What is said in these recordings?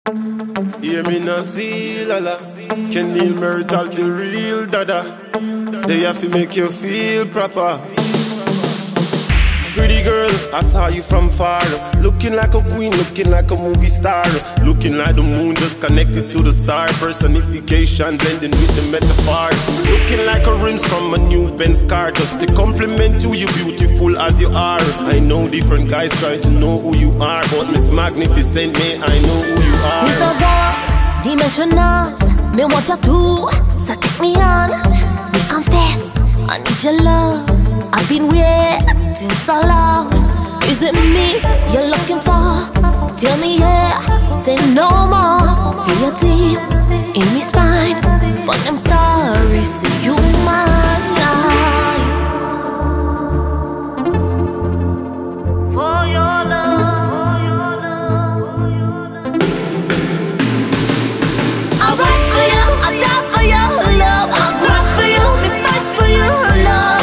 Hear me now, see lala. Can Neil Myrtle the real dada? They have to make you feel proper. Pretty girl, I saw you from far. Looking like a queen, looking like a movie star. Looking like the moon just connected to the star. Personification blending with the metaphor. Looking like a rims from a new Benz car. Just to compliment you, you beautiful as you are. I know different guys try to know who you are, but Miss Magnificent, me, I know who you are. It's a war, dimensional. Me want you too, so take me on. Me confess, I need your love. I've been waiting so long. Is it me you're looking for? Tell me yeah, say no more. Feel your teeth in me spine, but I'm sorry, say you mine. For your love, I ride for you, I die for your love. I cry for you, me fight for your love.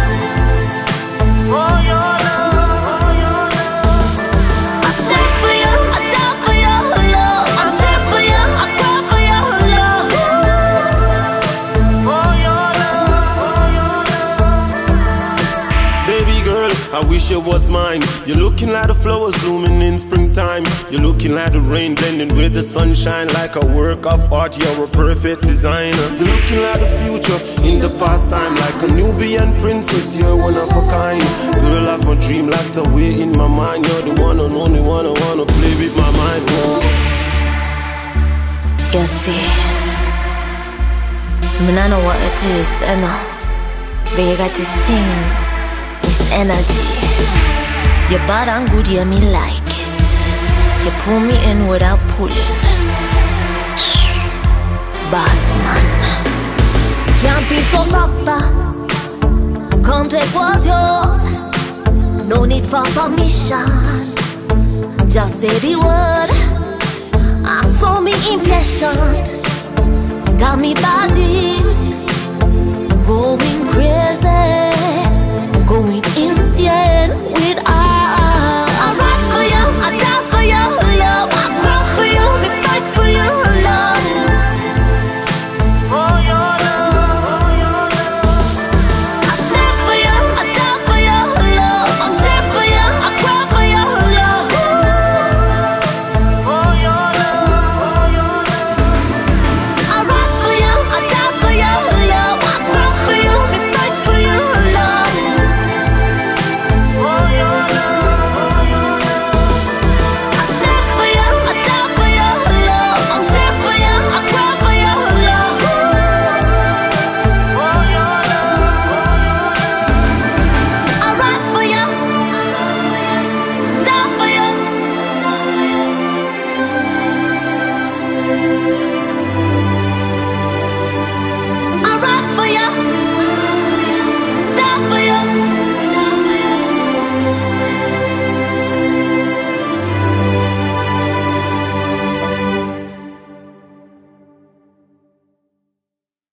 I wish it was mine. You're looking like the flowers blooming in springtime. You're looking like the rain blending with the sunshine. Like a work of art, you're a perfect designer. You're looking like the future in the past time. Like a Nubian princess, you're one of a kind. Girl of my dream, locked away in my mind. You're the one and only one I wanna play with my mind. Oh. You see, I know what it is, I know. But you got this thing. This energy, you're bad and good, yeah, me like it. You pull me in without pulling. Boss man, can't be so proper. Come take what's yours. No need for permission. Just say the word. I saw me impatient. Got me body.